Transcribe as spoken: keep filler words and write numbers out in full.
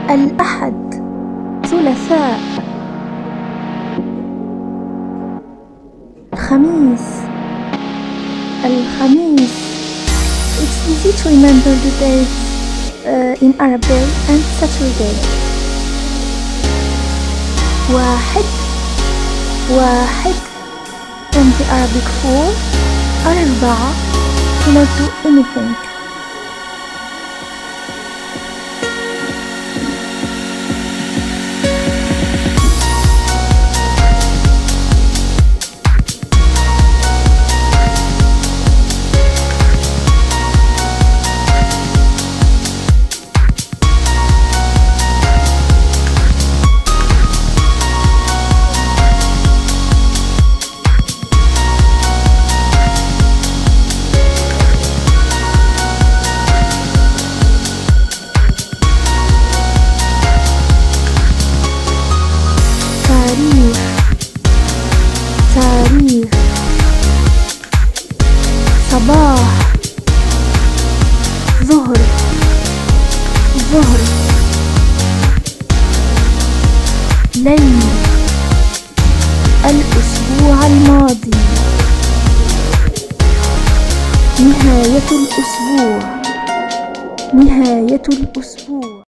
الأحد، ثلاثاء، الخميس، الخميس. It's easy to remember the days uh, in Arabic and Saturday. واحد، واحد. And the Arabic for أربعة. Cannot do anything. تاريخ، صباح، ظهر، ظهر، ليل، الأسبوع الماضي، نهاية الأسبوع، نهاية الأسبوع.